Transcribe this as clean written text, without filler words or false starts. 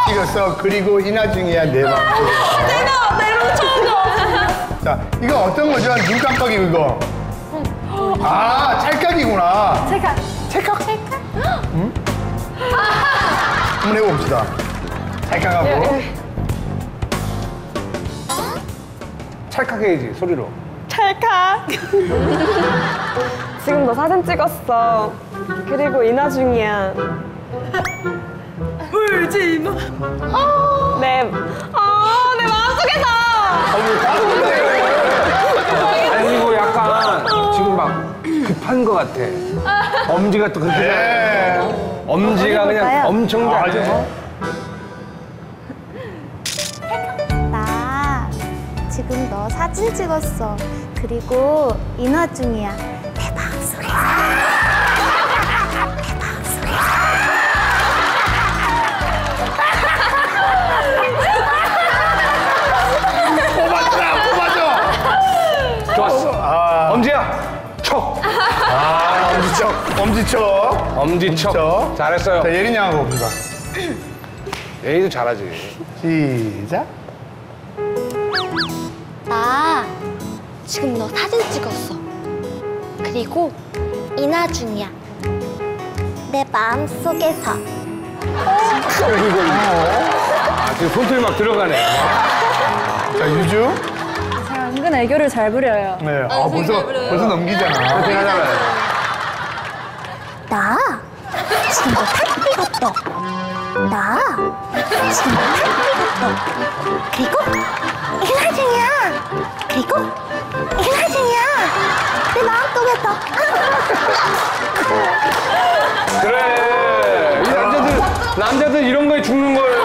찍었어. 그리고 이 나중이야 내 맘. 내가 내로 처음 거. 자, 이거 어떤 거죠? 눈 깜빡이고 이거. 아, 찰칵이구나. 찰칵. 찰칵? 응? 한번 해봅시다. 찰칵하고. 찰칵해야지, 소리로. 찰칵. 지금 너 사진 찍었어. 그리고 이 나중이야. 울지 마. 내 마음속에서. 아니 이거 약간 지금 막 급한 것 같아. 엄지가 또 그렇게 네. 엄지가 그냥 엄청 잘해. 나 지금 너 사진 찍었어. 그리고 인화 중이야. 내 마음속에. 뽑아줘! 좋았어. 아, 엄지야, 척. 아, 엄지척. 엄지척. 엄지척. 잘했어요. 자, 예린 양하고 봅시다. 예린이도 잘하지. 시작. 나 지금 너 사진 찍었어. 그리고 인화 중이야. 내 마음속에서. 아, 지금 손톱이 막 들어가네. 자, 유주. 제가 은근 애교를 잘 부려요. 네. 아, 벌써 넘기잖아. 어떻게 하잖아요. 나 지금 너 사진 찍었어. 나 지금 너 사진 찍었어. 그리고 인화 중이야. 그리고 인화 중이야. 내 마음속에서. 그래. 이 남자들 이런 거에 죽는 거예요.